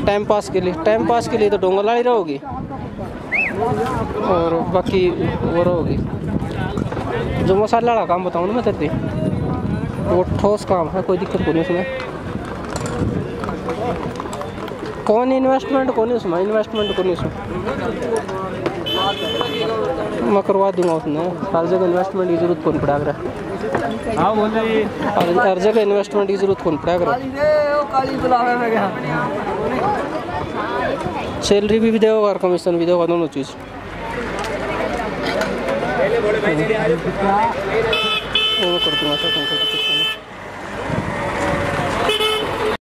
Time pass के लिए तो डोंगरलाड़ी रहोगी और बाकी वो रहोगी। जो मसाला वाला काम बताऊँ ना मैं तेरे वो ठोस काम है, कोई दिक्कत नहीं उसमें। कौन इन्वेस्टमेंट को नहीं उसमें मैं करवा दूंगा उसमें। हर जगह इन्वेस्टमेंट की जरूरत कौन पड़ा कर, हर जगह इन्वेस्टमेंट की जरूरत कौन पड़ा कर। सैलरी भी देगा और कमीशन भी देगा, दोनों चीज़। वो कर दूंगा सर।